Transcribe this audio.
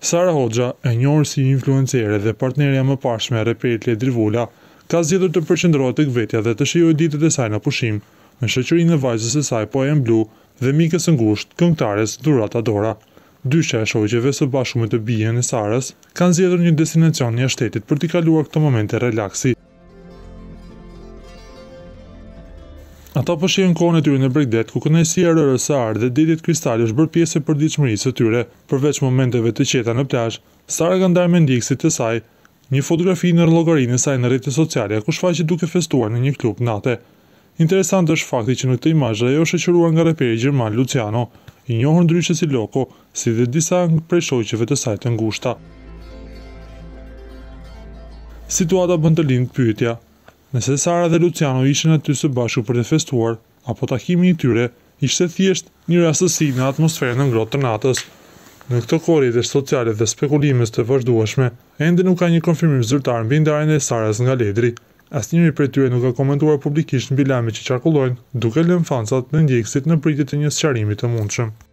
Sara Hoxha, e njohur si influencere dhe partnerja më parshme e reperit Ledri Vula, ka zgjedhur të përqendrohet tek vetja dhe të shijojë ditët e saj në pushim, në shoqërinë e vajzës së saj Poem Blue dhe mikës së ngushtë, këngëtares Dhurata Dora. Dyshja e shoqeve së bashku me të bijën e Sarës kanë zgjedhur një destinacion jashtë shtetit për t'i kaluar këto momente relaksi. Ata po shijojnë kohën e tyre në Bregdet, ku kënaqësia e rërës së Arë dhe ditët kristale është bërë pjesë e përditshmërisë së tyre. Përveç momenteve të qeta në plazh, Sara ka ndarë me ndjekësit e saj një fotografi në llogarinë e saj në rrjetet sociale, ku shfaqet duke festuar në një klub nate. Interesant është fakti që në këtë imazh ajo është shoqëruar nga raperi gjerman Luciano, i njohur ndryshe si Loko, si dhe disa prej shoqeve të saj të ngushta. Situata bën të lindë pyetja: nëse Sara dhe Luciano ishin aty së bashku për të festuar, apo takimi i tyre ishte thjesht një rastësi në atmosferën e ngrohtë të natës? Në këtë kohë rrjetesh sociale dhe spekulimes të vazhdueshme, ende nuk ka një konfirmim zyrtar mbi ndarjen e Sarës nga Ledri. Asnjëri prej tyre nuk ka komentuar publikisht mbi lajmet që qarkullojnë, duke lënë fansat dhe ndjekësit në pritje të një sqarimi të mundshëm.